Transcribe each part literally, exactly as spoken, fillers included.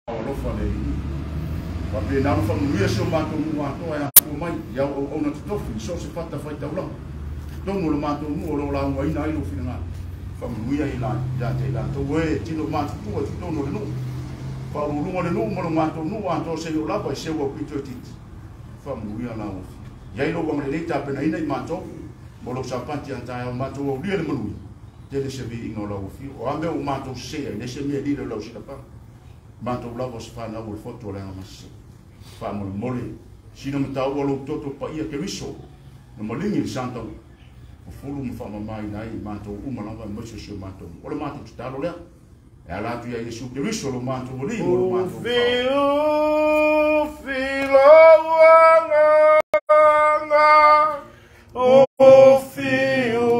alofa le pa pe na fa muia so mato mu ato ya ko mai ya o na tofi so se fata fai taula tongo lo mato mu lo la wa ina ilo fina fa muia ila ya te la to we ti lo mato tu ti tongo le no fa lu lu le no mo lo mato nu ato se yo la pa se wo pito ti fa muia la o ya ilo wa le ta pe na ina mato mo lo sapati anta ya mato o lia le manu te le se vi ino la o fi o ame o mato se ne se me di le lo si pa mato la vos fa na o foto le na mas fa mo mole sino mta o lo toto pa ia ke riso no molingi santo o fulu mo fa mai nai mato o mo lava mo se se mato o le mato sta lo le e la tu ia Yesu ke riso lo mato mo li mo lo mato o filo anga o filo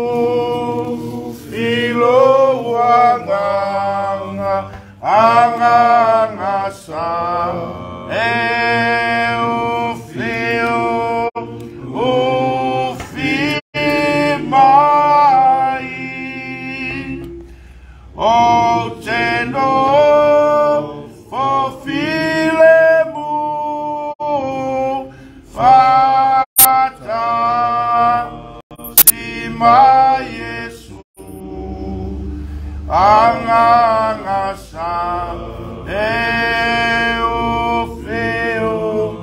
filo anga anga ngasa e o fio o fi mai o tendo fo file mu fata si mai Yesu anga ngasa e o feo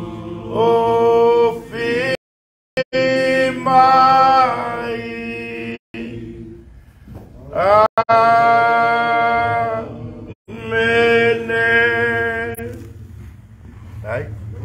o fi mai amene ai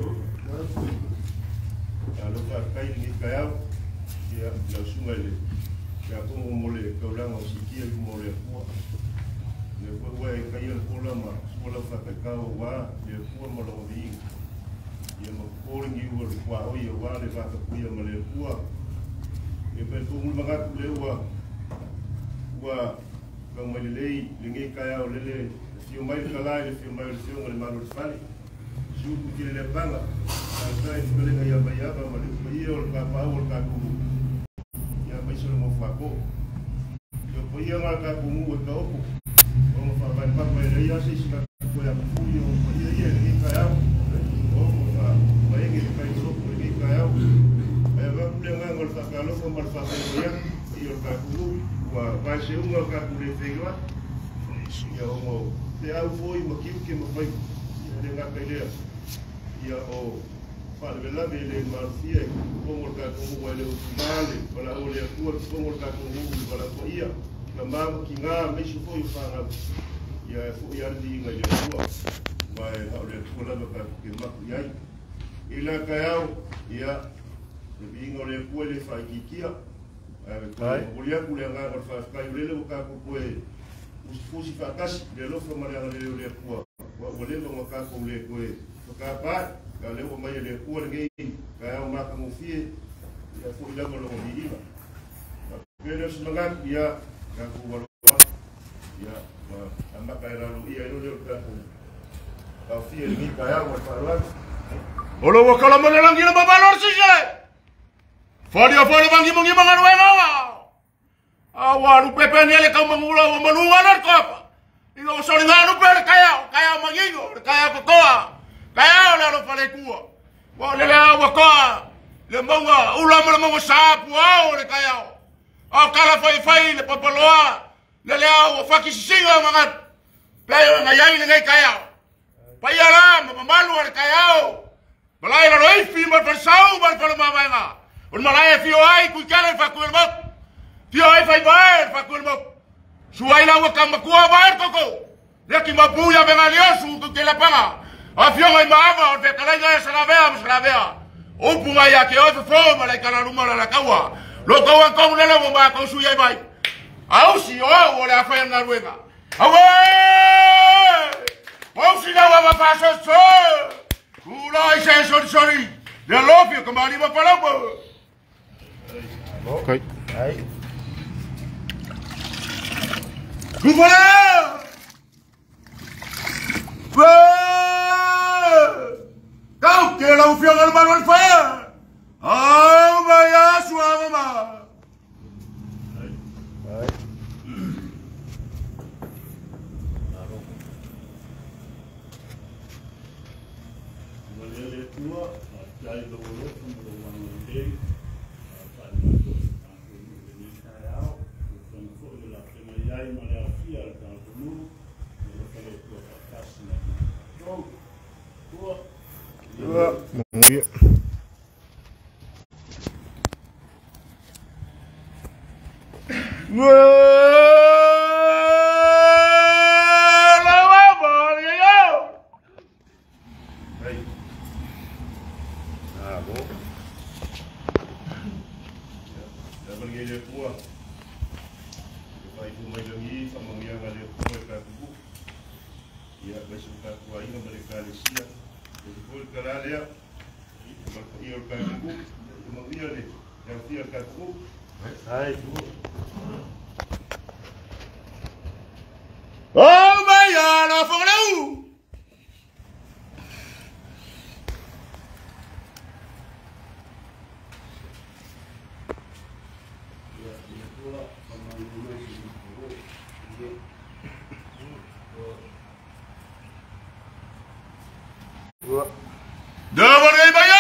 alo ka kai ni kaya ya la sungale ya como mole ka ulang o sikia mole ko le ko wa kai el kola ma kola fa ka ka wa le ko mo lo vi ye mo ko ngi wo kwa o ye wa le fa ka ku ye mo le ko e pe ko mo nga ku le wa wa ka mo le le le ngi kaya o le le fi mai ka la le fi mai le fi mo le ma lo fali ju ku ki le banga ka ka ni le ga ya ba ya ba mo le ko ye o ka pa o ka ku ya ba so mo fa ko yo ko ye ma ka ku mo ka o como fa vai pa mai le ya se ska ko ya ku yo ko ye ye ni ka ya o mo fa mai ngi ka yo ko ni ka ya e va ku le nga ngol fa ka lo ko mal fa ko ya yo ka ku wa va se un ka ku le fe yo ya o mo te au foi mo ki ki mo fai le nga ka le ya o fa le la de le marfie como ka ku mo le o finale para o le ku como ka ku mo para ko ia na mama ki ngā meshi foi whanga ia e fui ardi inga ia tua mai hau le tula maka ke maku iai i la kai au ia e inga le kua le whai ki kia e kua ulia kule ngā ngā whai whai ulele waka ku koe usfusi whakasi le lofa mareanga le le kua wa ulele wa kako le koe whakapai ka lewa mai le kua le gei kai au maka mufie ia fui lama longo di ina Kena semangat ia kaku walau ya amba kaya lalu iya itu dia kaku kafi ini kaya wasalan olo wakala menelang gila babalor sih fadia fadia bangi bangi bangan wengawa awalu pepe ele kau mengula menuanan kopa ino solinganu per kaya kaya mangingo kaya kokoa kaya lalu fale kuwa wa lele wakoa le monga ulama le monga sapu au le kaya o kala fai fai le papaloa le le au faki singa mangat playo nga yai le ngai kaya payara mamalu al kaya balai la roi fi ma fasau bal palo mabanga un malai fi oi ku kala fa ku mo fi oi fai bai fa ku mo suai la wa kamba ku bai koko le ki mabuya venga liosu ku ke la panga a fi oi mama o te kala nga sa la vea sa la vea o punga ya ke o fo malai kala rumala la kawa lo kawan kau nela mo ba kau suya bai au si o o le afa na ruega awe mo si na wa pa so so ula ise so sorry le lofio como ali va para mo okay ai Gubernador kau que la ufio al Manuel Fea oh, vaya suave, mamá. Ay, ay. tua, dai do lo, do one day, fai ma to, anche ni kai au, con fo la tema yai ma le afia ka nu, lo fai tua fascina. Então, tua. Vamos ver. Oh my God, I found out. Dapat kali bayar.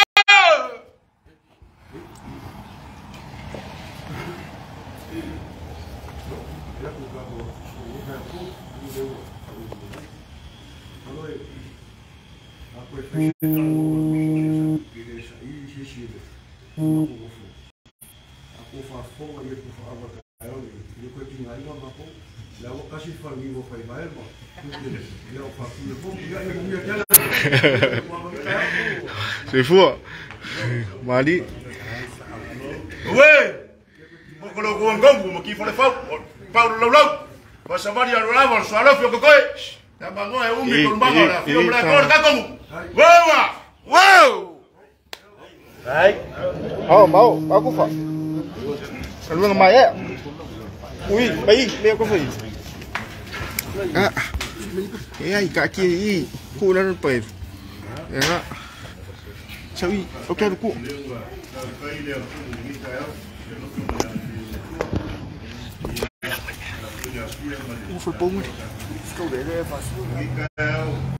C'est fou. Mali. Ouais. Kalau kau ngom, kau mesti follow follow. Follow lalu lalu. Pas sama dia lalu lalu, soalnya fio kau. Tak bangun, umi kau bangun lah. Fio belakang kau kamu. Wow, wow. Baik. Oh, mau, aku fak. Kalau nggak mai, ui, bayi, lihat kau bayi. Ah, eh, kaki ini, ku lalu pergi. Ya. Sawi, okey aku. Ủa phải bông đi. Câu để đây phải xuống.